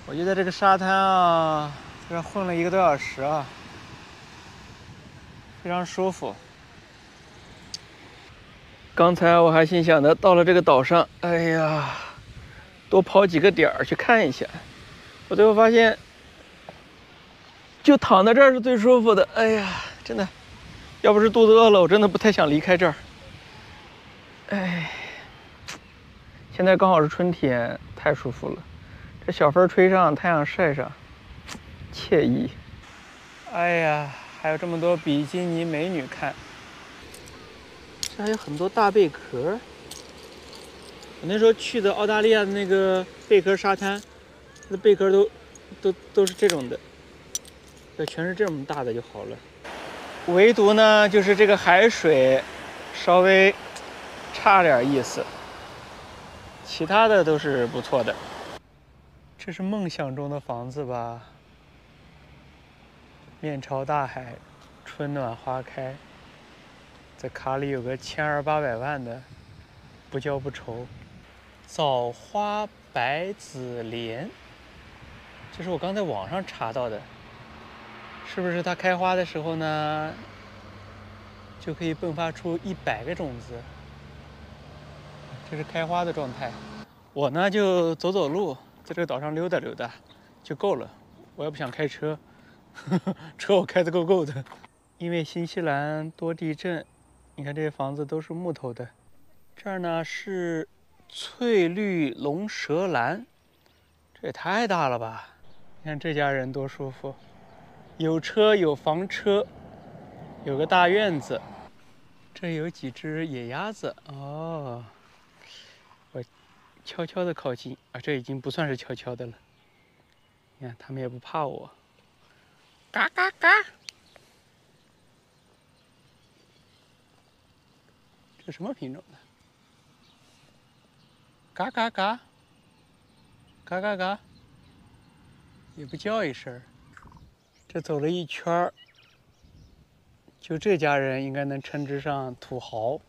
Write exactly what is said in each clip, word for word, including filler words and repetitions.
我就在这个沙滩啊，在这混了一个多小时啊，非常舒服。刚才我还心想着，到了这个岛上，哎呀，多跑几个点儿去看一下。我最后发现，就躺在这儿是最舒服的。哎呀，真的，要不是肚子饿了，我真的不太想离开这儿。哎，现在刚好是春天，太舒服了。这小风吹上，太阳晒上，惬意。哎呀，还有这么多比基尼美女看，这还有很多大贝壳。我那时候去的澳大利亚的那个贝壳沙滩，那贝壳都都都是这种的，要全是这么大的就好了。唯独呢，就是这个海水稍微差点意思，其他的都是不错的。这是梦想中的房子吧？面朝大海，春暖花开，在卡里有个千二八百万的，不交不愁。枣花白子莲，这是我刚在网上查到的，是不是它开花的时候呢，就可以迸发出一百个种子？这是开花的状态。我呢就走走路，在这个岛上溜达溜达就够了，我也不想开车，呵呵，车我开得够够的。因为新西兰多地震，你看这些房子都是木头的。这儿呢是翠绿龙舌兰，这也太大了吧！你看这家人多舒服，有车有房车，有个大院子。这有几只野鸭子哦，我悄悄地靠近啊，这已经不算是悄悄的了。你看他们也不怕我，嘎嘎嘎！这什么品种的？嘎嘎嘎，嘎嘎嘎，也不叫一声。这走了一圈，就这家人应该能称之上土豪。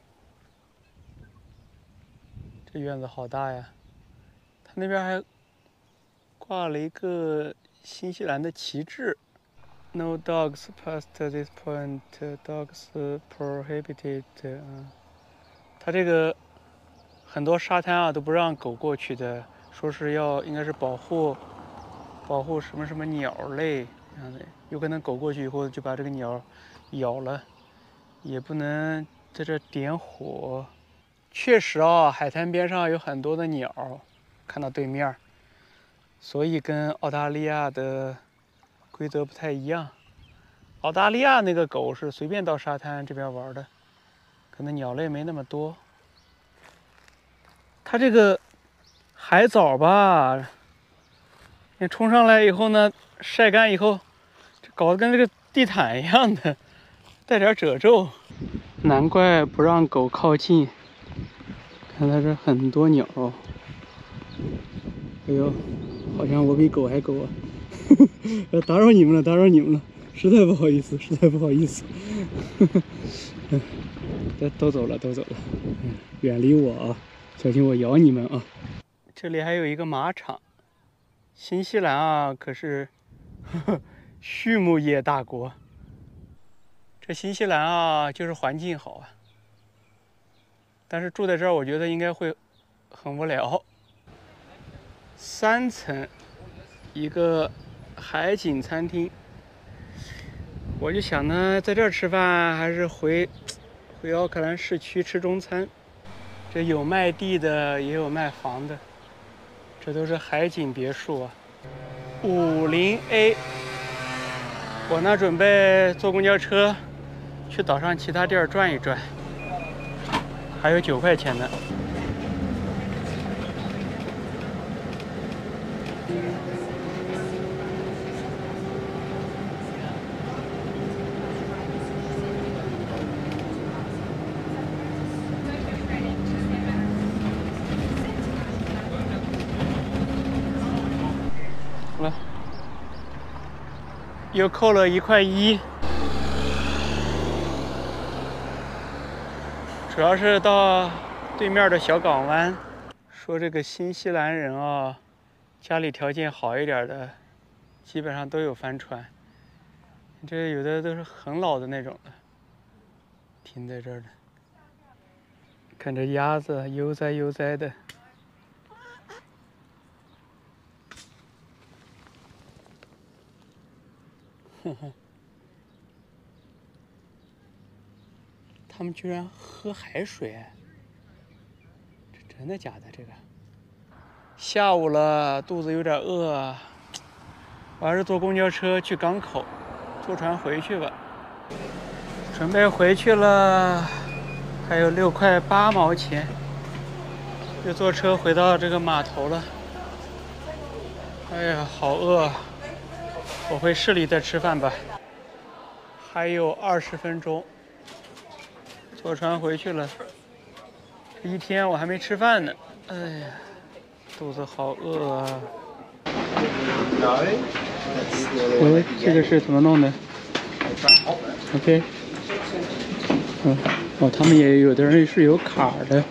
这院子好大呀！他那边还挂了一个新西兰的旗帜 ，No dogs past this point. Dogs prohibited. 啊，他这个很多沙滩啊都不让狗过去的，说是要应该是保护保护什么什么鸟类这样的，有可能狗过去以后就把这个鸟咬了，也不能在这点火。确实啊，海滩边上有很多的鸟，看到对面，所以跟澳大利亚的规则不太一样。澳大利亚那个狗是随便到沙滩这边玩的，可能鸟类没那么多。它这个海藻吧，你冲上来以后呢，晒干以后，这搞得跟这个地毯一样的，带点褶皱，难怪不让狗靠近。看它这很多鸟，哎呦，好像我比狗还狗啊！打扰你们了，打扰你们了，实在不好意思，实在不好意思。都都走了，都走了，远离我啊！小心我咬你们啊！这里还有一个马场，新西兰啊，可是呵呵畜牧业大国。这新西兰啊，就是环境好啊。但是住在这儿，我觉得应该会很无聊。三层，一个海景餐厅。我就想呢，在这儿吃饭还是回回奥克兰市区吃中餐。这有卖地的，也有卖房的，这都是海景别墅啊。五零 A， 我呢准备坐公交车去岛上其他地儿转一转。还有九块钱呢。好了，又扣了一块一。主要是到对面的小港湾，说这个新西兰人啊， 家里条件好一点的，基本上都有帆船。这有的都是很老的那种的，停在这儿的。看这鸭子悠哉悠哉的。哼哼。他们居然喝海水，这真的假的？这个下午了，肚子有点饿，我还是坐公交车去港口，坐船回去吧。准备回去了，还有六块八毛钱，又坐车回到这个码头了。哎呀，好饿，我回市里再吃饭吧。还有二十分钟。坐船回去了，一天我还没吃饭呢，哎呀，肚子好饿啊！喂，这个是怎么弄的 ？OK， 嗯，哦，他们也有的人是有卡的。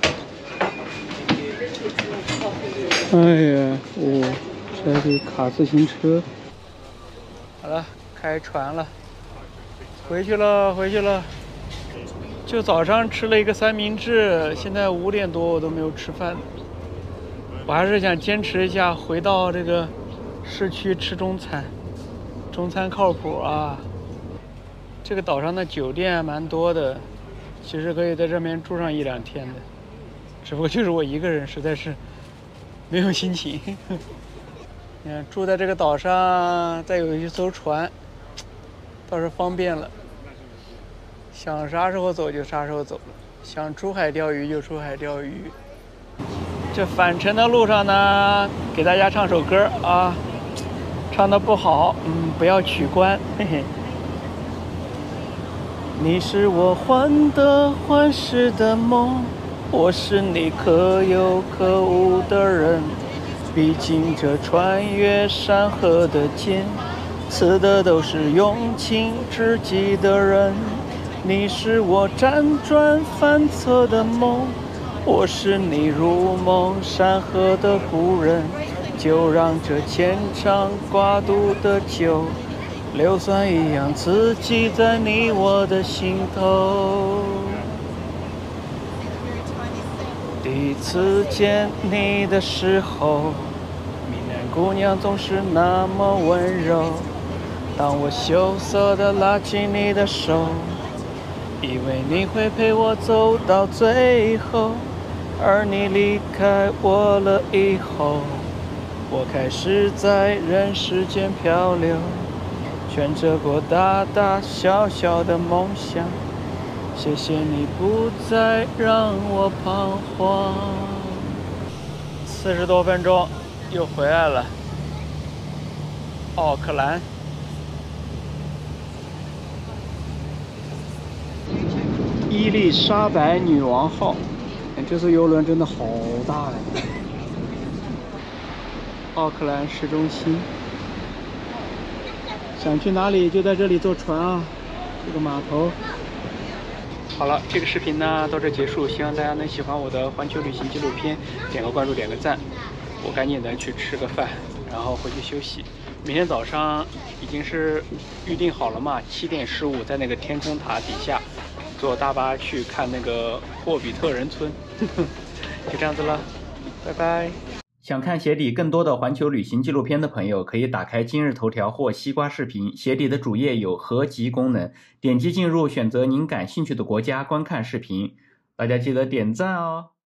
哎呀，哦，这是卡自行车。好了，开船了，回去了，回去了。就早上吃了一个三明治，现在五点多我都没有吃饭。我还是想坚持一下，回到这个市区吃中餐。中餐靠谱啊！这个岛上的酒店还蛮多的，其实可以在这边住上一两天的。只不过就是我一个人，实在是没有心情。你看，住在这个岛上，再有一艘船，倒是方便了。想啥时候走就啥时候走，想出海钓鱼就出海钓鱼。这返程的路上呢，给大家唱首歌啊，唱的不好，嗯，不要取关，嘿嘿。你是我患得患失的梦，我是你可有可无的人。毕竟这穿越山河的剑，刺的都是用情至极的人。你是我辗转反侧的梦，我是你如梦山河的故人。就让这牵肠挂肚的酒，硫酸一样刺激在你我的心头。第一次见你的时候，闽南姑娘总是那么温柔。当我羞涩地拉起你的手，以为你会陪我走到最后，而你离开我了以后，我开始在人世间漂流，选择过大大小小的梦想。谢谢你不再让我彷徨。四十多分钟又回来了，奥克兰。伊丽莎白女王号，这艘游轮真的好大呀！奥克兰市中心，想去哪里就在这里坐船啊，这个码头。好了，这个视频呢到这结束，希望大家能喜欢我的环球旅行纪录片，点个关注，点个赞。我赶紧的去吃个饭，然后回去休息。明天早上已经是预定好了嘛，七点十五在那个天空塔底下。坐大巴去看那个霍比特人村，就这样子了，拜拜。想看鞋底更多的环球旅行纪录片的朋友，可以打开今日头条或西瓜视频，鞋底的主页有合集功能，点击进入，选择您感兴趣的国家观看视频。大家记得点赞哦。